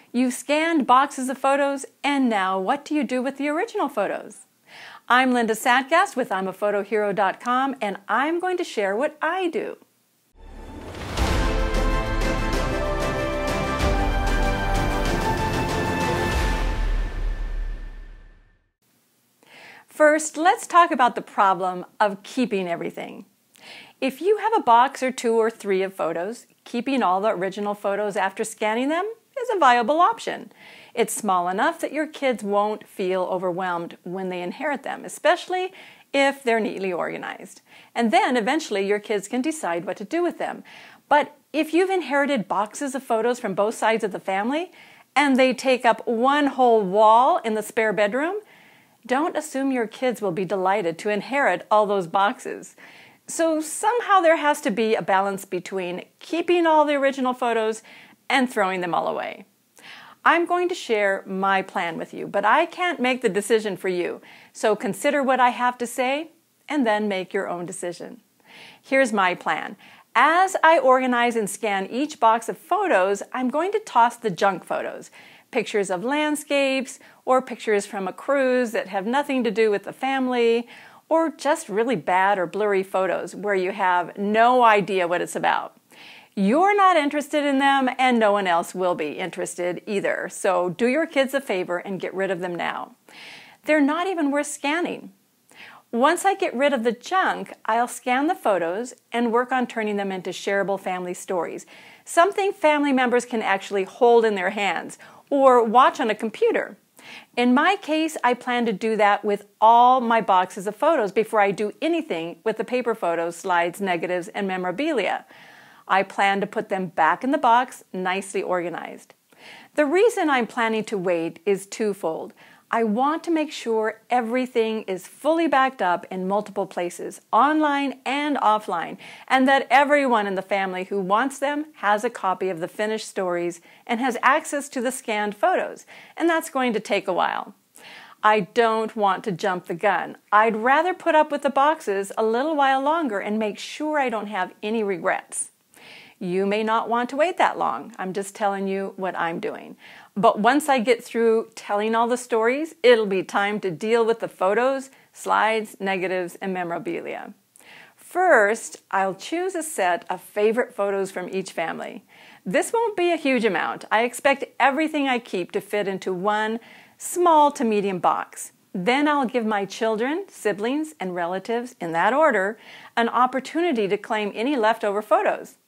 You've scanned boxes of photos, and now what do you do with the original photos? I'm Linda Satgast with I'mAPhotoHero.com, and I'm going to share what I do. First, let's talk about the problem of keeping everything. If you have a box or two or three of photos, keeping all the original photos after scanning them is a viable option. It's small enough that your kids won't feel overwhelmed when they inherit them, especially if they're neatly organized. And then eventually your kids can decide what to do with them. But if you've inherited boxes of photos from both sides of the family and they take up one whole wall in the spare bedroom, don't assume your kids will be delighted to inherit all those boxes. So somehow there has to be a balance between keeping all the original photos and throwing them all away. I'm going to share my plan with you, but I can't make the decision for you. So consider what I have to say and then make your own decision. Here's my plan. As I organize and scan each box of photos, I'm going to toss the junk photos. Pictures of landscapes, or pictures from a cruise that have nothing to do with the family, or just really bad or blurry photos where you have no idea what it's about. You're not interested in them, and no one else will be interested either, so do your kids a favor and get rid of them now. They're not even worth scanning. Once I get rid of the junk, I'll scan the photos and work on turning them into shareable family stories, something family members can actually hold in their hands or watch on a computer. In my case, I plan to do that with all my boxes of photos before I do anything with the paper photos, slides, negatives, and memorabilia. I plan to put them back in the box, nicely organized. The reason I'm planning to wait is twofold. I want to make sure everything is fully backed up in multiple places, online and offline, and that everyone in the family who wants them has a copy of the finished stories and has access to the scanned photos, and that's going to take a while. I don't want to jump the gun. I'd rather put up with the boxes a little while longer and make sure I don't have any regrets. You may not want to wait that long. I'm just telling you what I'm doing. But once I get through telling all the stories, it'll be time to deal with the photos, slides, negatives, and memorabilia. First, I'll choose a set of favorite photos from each family. This won't be a huge amount. I expect everything I keep to fit into one small to medium box. Then I'll give my children, siblings, and relatives, in that order, an opportunity to claim any leftover photos.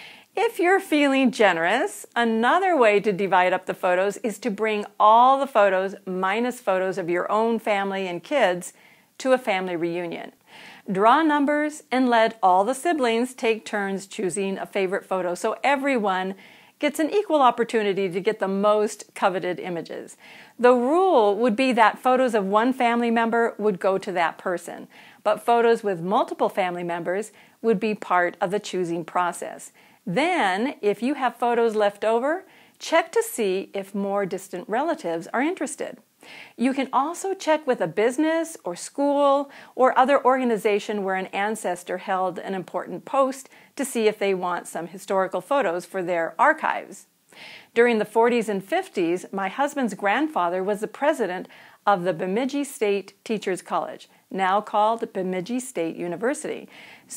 If you're feeling generous, another way to divide up the photos is to bring all the photos minus photos of your own family and kids to a family reunion. Draw numbers and let all the siblings take turns choosing a favorite photo so everyone gets an equal opportunity to get the most coveted images. The rule would be that photos of one family member would go to that person, but photos with multiple family members would be part of the choosing process. Then, if you have photos left over, check to see if more distant relatives are interested. You can also check with a business or school or other organization where an ancestor held an important post to see if they want some historical photos for their archives. During the 40s and 50s, my husband's grandfather was the president of the Bemidji State Teachers College, now called Bemidji State University.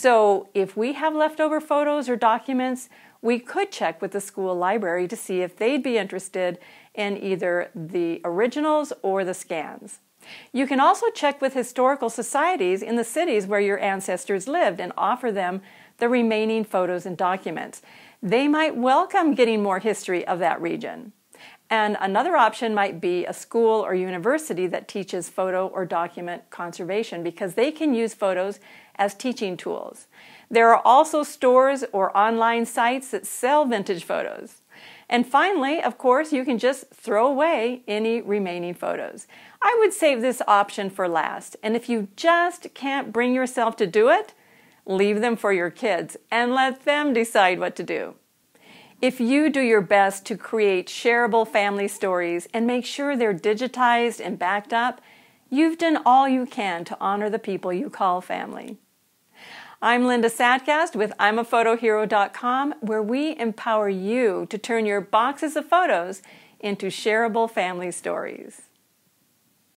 So if we have leftover photos or documents, we could check with the school library to see if they'd be interested in either the originals or the scans. You can also check with historical societies in the cities where your ancestors lived and offer them the remaining photos and documents. They might welcome getting more history of that region. And another option might be a school or university that teaches photo or document conservation because they can use photos as teaching tools. There are also stores or online sites that sell vintage photos. And finally, of course, you can just throw away any remaining photos. I would save this option for last. And if you just can't bring yourself to do it, leave them for your kids and let them decide what to do. If you do your best to create shareable family stories and make sure they're digitized and backed up, you've done all you can to honor the people you call family. I'm Linda Satgast with I'mAPhotoHero.com, where we empower you to turn your boxes of photos into shareable family stories.